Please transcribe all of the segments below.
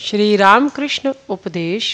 श्री रामकृष्ण उपदेश।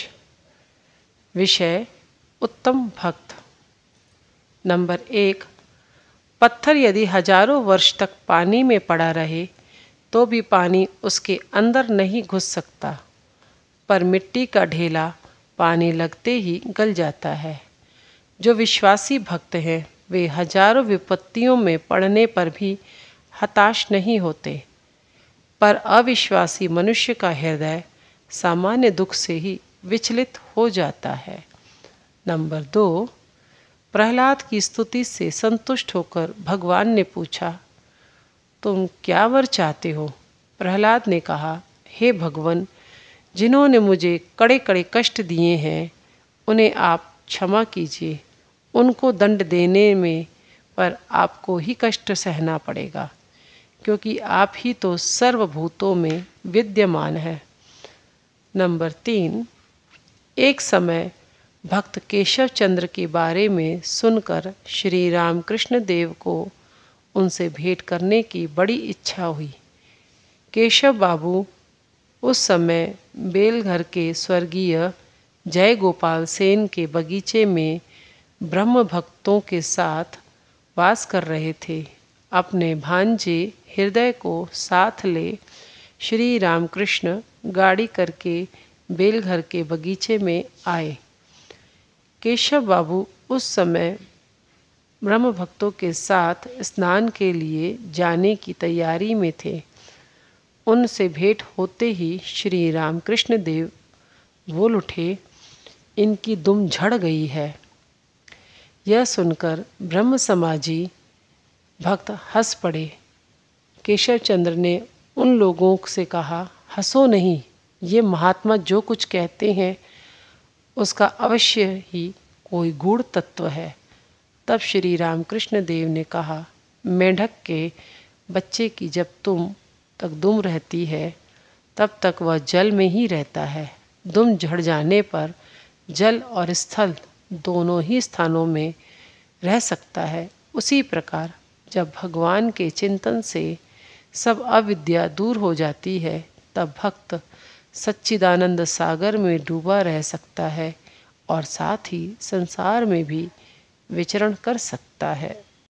विषय उत्तम भक्त। नंबर 1। पत्थर यदि हजारों वर्ष तक पानी में पड़ा रहे तो भी पानी उसके अंदर नहीं घुस सकता, पर मिट्टी का ढेला पानी लगते ही गल जाता है। जो विश्वासी भक्त हैं वे हजारों विपत्तियों में पड़ने पर भी हताश नहीं होते, पर अविश्वासी मनुष्य का हृदय सामान्य दुख से ही विचलित हो जाता है। नंबर 2। प्रहलाद की स्तुति से संतुष्ट होकर भगवान ने पूछा, तुम क्या वर चाहते हो? प्रहलाद ने कहा, हे भगवान, जिन्होंने मुझे कड़े कड़े कष्ट दिए हैं उन्हें आप क्षमा कीजिए। उनको दंड देने में पर आपको ही कष्ट सहना पड़ेगा, क्योंकि आप ही तो सर्वभूतों में विद्यमान है। नंबर 3। एक समय भक्त केशव चंद्र के बारे में सुनकर श्री रामकृष्ण देव को उनसे भेंट करने की बड़ी इच्छा हुई। केशव बाबू उस समय बेलघर के स्वर्गीय जय गोपाल सेन के बगीचे में ब्रह्म भक्तों के साथ वास कर रहे थे। अपने भांजे हृदय को साथ ले श्री रामकृष्ण गाड़ी करके बेलघर के बगीचे में आए। केशव बाबू उस समय ब्रह्म भक्तों के साथ स्नान के लिए जाने की तैयारी में थे। उनसे भेंट होते ही श्री रामकृष्ण देव बोल उठे, इनकी दुम झड़ गई है। यह सुनकर ब्रह्म समाजी भक्त हंस पड़े। केशव चंद्र ने उन लोगों से कहा, हंसो नहीं, ये महात्मा जो कुछ कहते हैं उसका अवश्य ही कोई गूढ़ तत्व है। तब श्री रामकृष्ण देव ने कहा, मेंढक के बच्चे की जब तुम तक दुम रहती है तब तक वह जल में ही रहता है। दुम झड़ जाने पर जल और स्थल दोनों ही स्थानों में रह सकता है। उसी प्रकार जब भगवान के चिंतन से सब अविद्या दूर हो जाती है तब भक्त सच्चिदानंद सागर में डूबा रह सकता है और साथ ही संसार में भी विचरण कर सकता है।